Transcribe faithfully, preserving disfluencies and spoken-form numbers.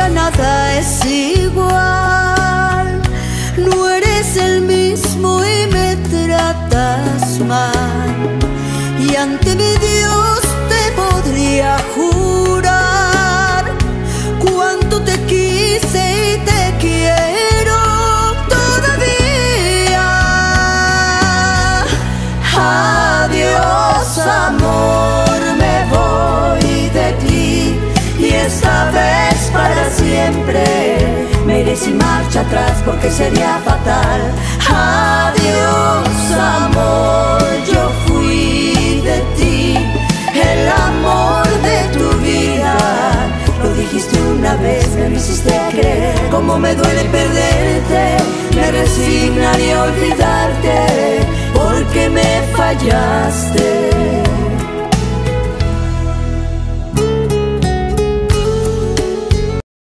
ya nada es igual. No eres el mismo y me tratas mal. Y ante mi Dios te podría jurar cuánto te quise y te quiero todavía. Adiós, amor, me voy de ti, y esta vez para siempre. Me iré sin marcha atrás porque sería fatal. Adiós, amor, yo fui de ti, el amor de tu vida. Lo dijiste una vez, me lo hiciste creer. Como me duele perderte, me resignaría a olvidarte, porque me fallaste.